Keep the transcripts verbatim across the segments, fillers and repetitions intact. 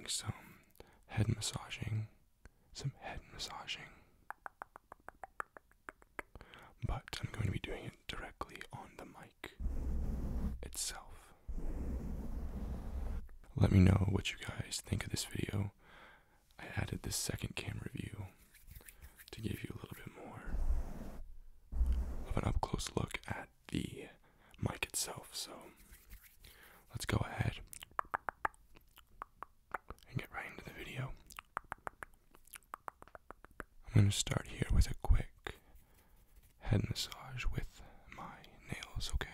some head massaging, some head massaging, but I'm going to be doing it directly on the mic itself. Let me know what you guys think of this video. I added this second camera view to give you a little bit more of an up-close look at the mic itself, so let's go ahead and get right into the video. I'm going to start here with a quick head massage with my nails, okay?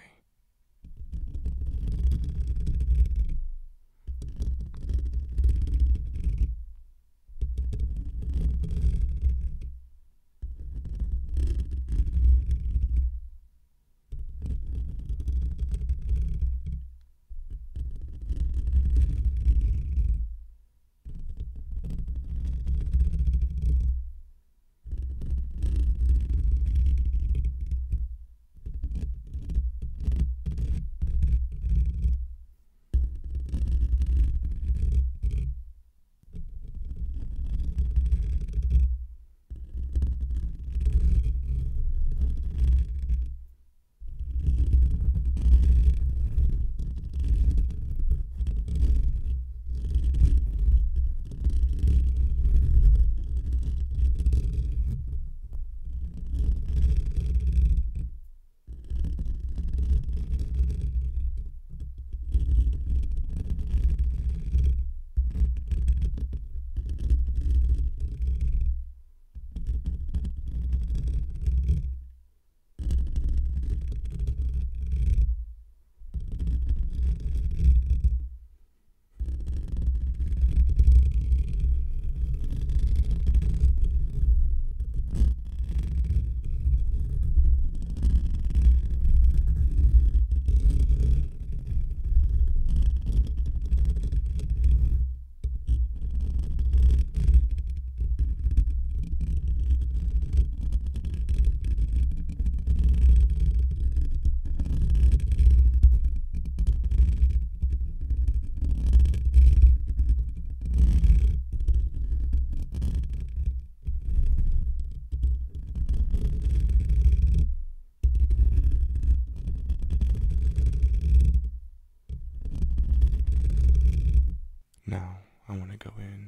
Now, I want to go in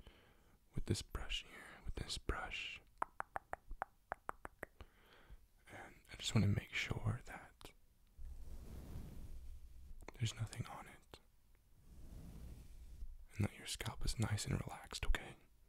with this brush here, with this brush, and I just want to make sure that there's nothing on it, and that your scalp is nice and relaxed, okay?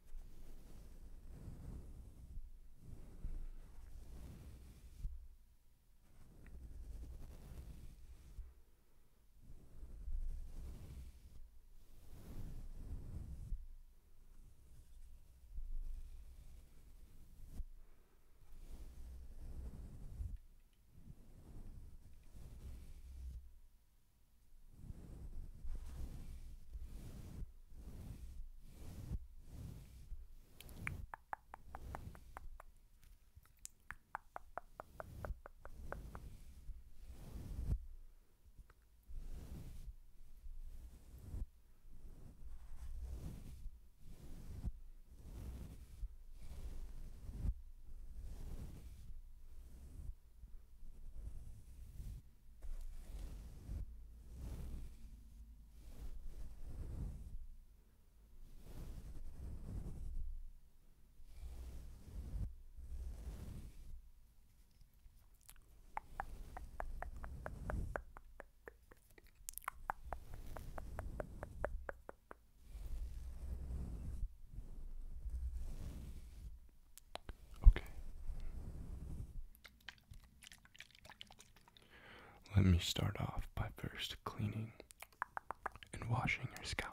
Let me start off by first cleaning and washing your scalp.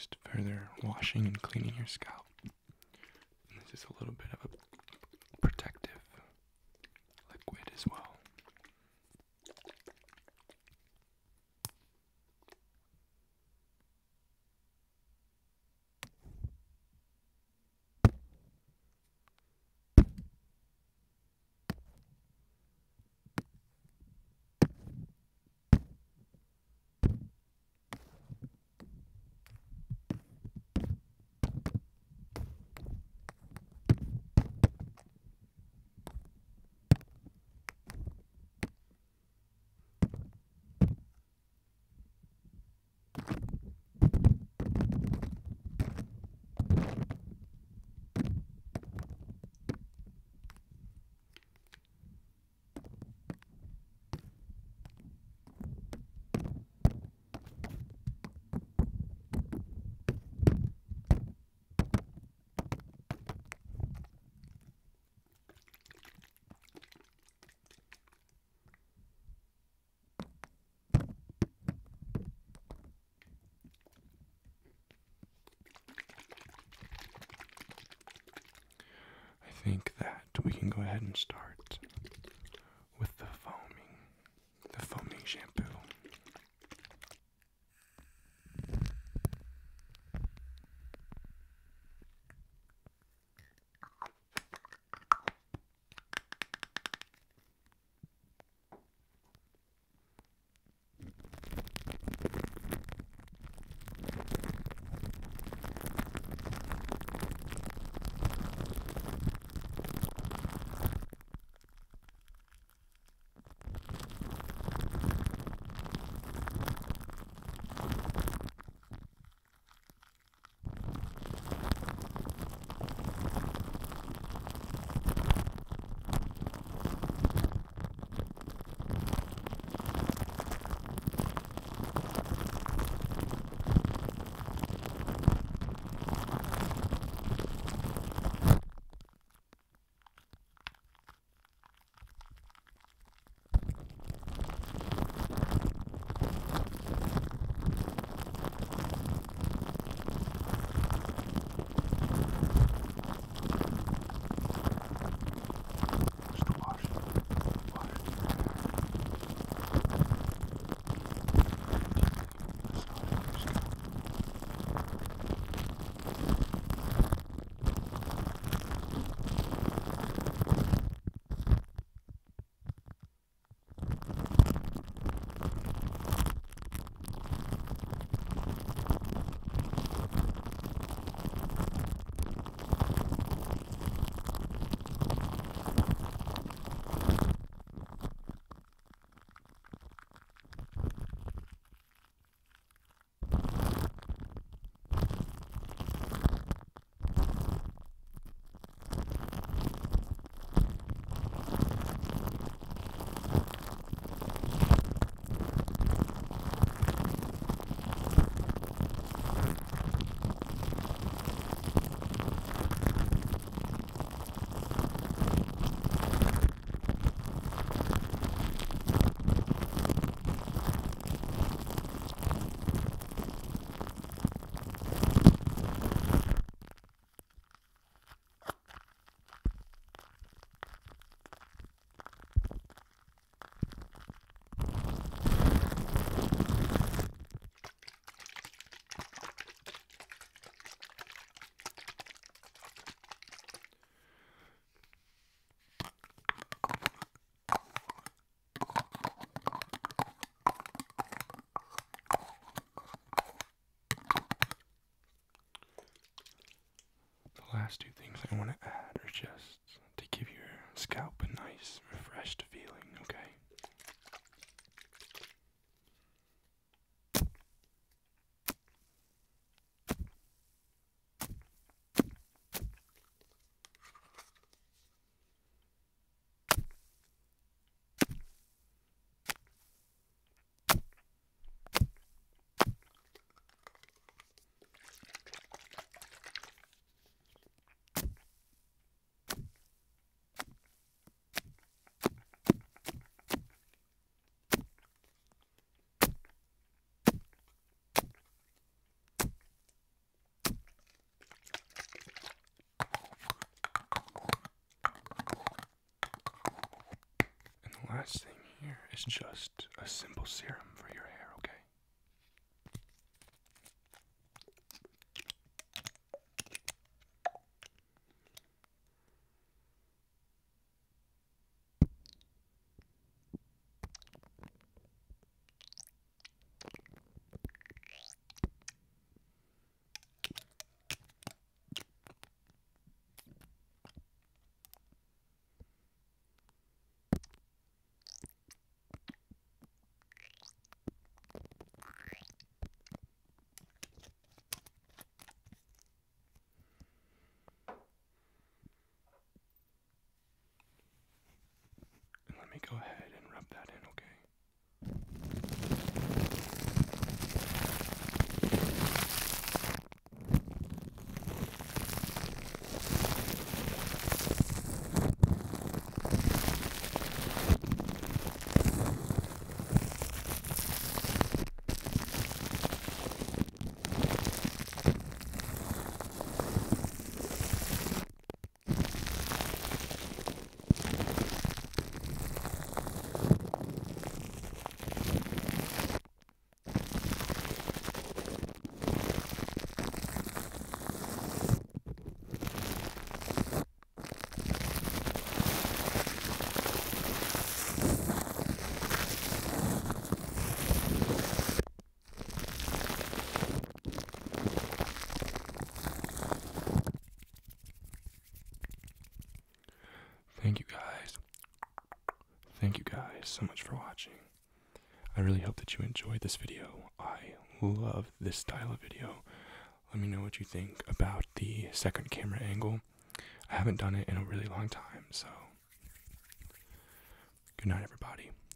just further washing and cleaning your scalp. And this is a little bit of a protective liquid as well. I think that we can go ahead and start with the foaming, the foaming shampoo. Last two things I want to add are just to give your scalp a nice, refreshed feeling, okay? last thing here is just a simple serum for your hair, okay? Let me go ahead and rub that in, okay? Thank you guys. Thank you guys so much for watching. I really hope that you enjoyed this video. I love this style of video. Let me know what you think about the second camera angle. I haven't done it in a really long time, so good night, everybody.